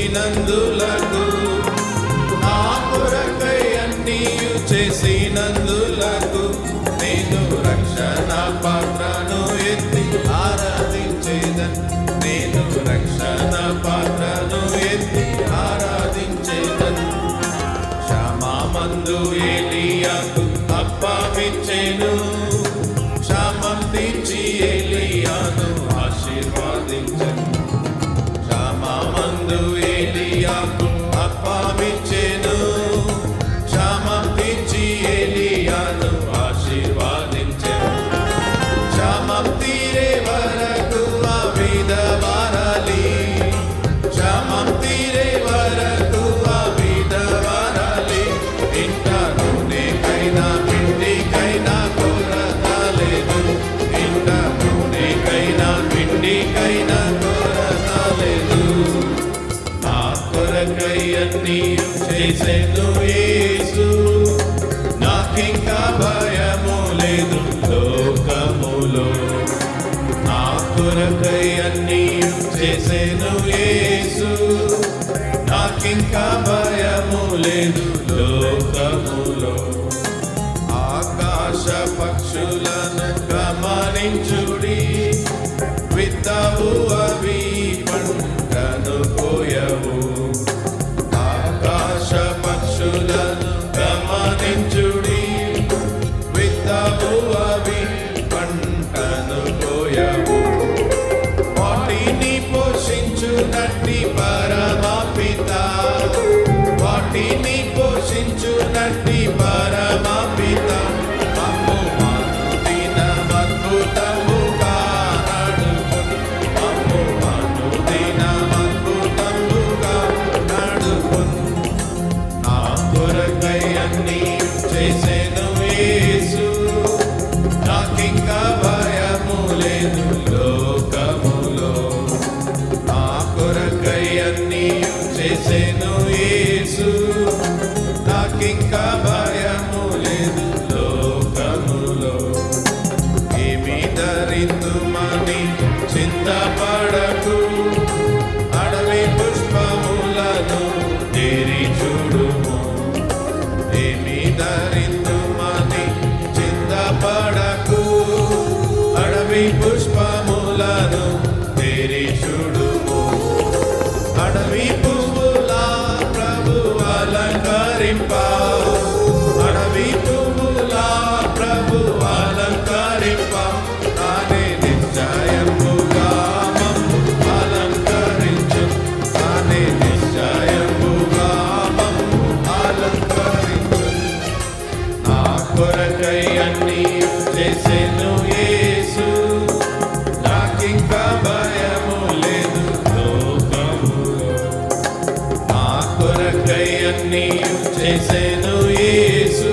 చేసినందులకు, నా కొరకై అన్నీయు చేసినందులకు, నేను రక్షణ పాత్రను ఎత్తి ఆరాధించేదను. నేను రక్షణ పాత్రను ఎత్తి ఆరాధించేదను. క్షమామందు ఏలియాకు అప్పమిచ్చెను, క్షమం తీర్చి ఏలియాను ఆశీర్వాదించెను. క్షమామందు ఏలియాకు అప్పమిచ్చెను, క్షమం తీర్చి ఏలియాను ఆశీర్వాదించెను. క్షమం తీరే వరకు ఆ విధవరాలి, క్షమం తీరే వరకు ఆ విధవరాలి, ఇంట నూనెకైనా పిండికైనా కొరత లేదు. ఇంట నూనెకైనా పిండికైనా కొరత లేదు. నా కొరకై అన్నీయు చేసెను యేసు, నాకింకా భయము లేదు లోకములో. నా కొరకై అన్నీయు చేసెను యేసు, నాకింకా భయము లేదు లోకములో. ఆకాశ పక్షులను గమనించుడి, విత్తవు అవి పంటను కోయవు. ఆకాశ పక్షులను గమనించుడి, విత్తవు అవి పంటను కోయవు. వాటిని పోషించునట్టి పరమపిత, వాటిని పోషించునట్టి పరమపిత, మమ్ము అనుదినమద్భుతముగా నడుపును. మమ్ము అనుదినమద్భుతముగా నడుపును. నా కొరకై అన్నీయు చేసెను యేసు, నాకింకా భయము లేదు లోకములో. నా కొరకై అన్నీయు చేసెను యేసు, నాకింకా భయము లేదు లోకములో. ఏమి ధరింతుమని చింతపడకు, అడవి పుష్పములను తేరి చూడుము. ఏమి ధరింతుమని చింతపడకు, అడవి పుష్పములను తేరి చూడుము. అడవి పువ్వుల ప్రభు అలంకరింప, అడవి పువ్వుల ప్రభు అలంకరింప, తానే నిశ్చయముగా మమ్ము అలంకరించు. తానే నిశ్చయముగా మమ్ము అలంకరించు. నా కొరకై అన్నీయు చేసెను యేసు, నాకింకా భయము లేదు లోకములో. నా కొరకై అన్నీయు చేసెను యేసు,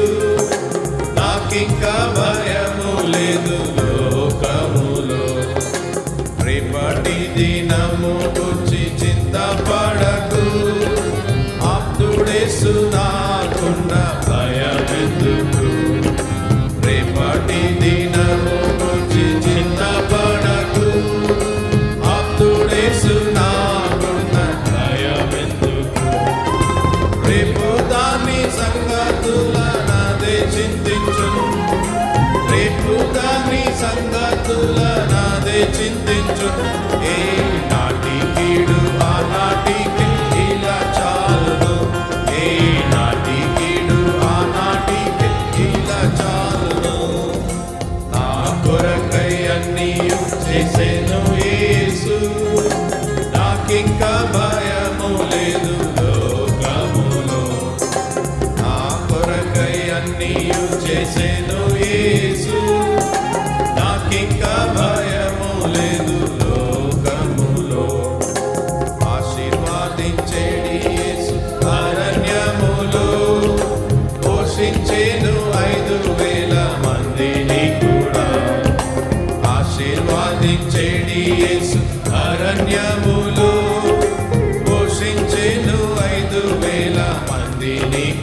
నాకింకా భయము లేదు లోకములో. రేపటి దినము గురించి చింతపడకు, ఆప్తుడేసు నాకున్న భయమెందుకు. రేపటి దినము గురించి చింతపడకు, ఆప్తుడేసు నాకున్న భయమెందుకు. రేపు దాని సంగతుల నాదే చింతించును, రేపు దాని సంగతుల నాదే చింతించును. ఏ నాటి కీడు ఆ నాటికి ఇలా చాలును. ఏ నాటి కీడు ఆ నాటికి ఇలా చాలును. నా కొరకై అన్నీయు చేసెను యేసు, నాకింకా భయము లేదు లోకములో. నా కొరకై అన్నీయు చేసెను యేసు, నాకింకా భయము లేదు లోకములో. ఆశీర్వాదించేడి యేసు అరణ్యములో, పోషించెను 5,000 మందిని కూడా. ఆశీర్వాదించేడి యేసు అరణ్యములో, పోషించెను 5,000 మందిని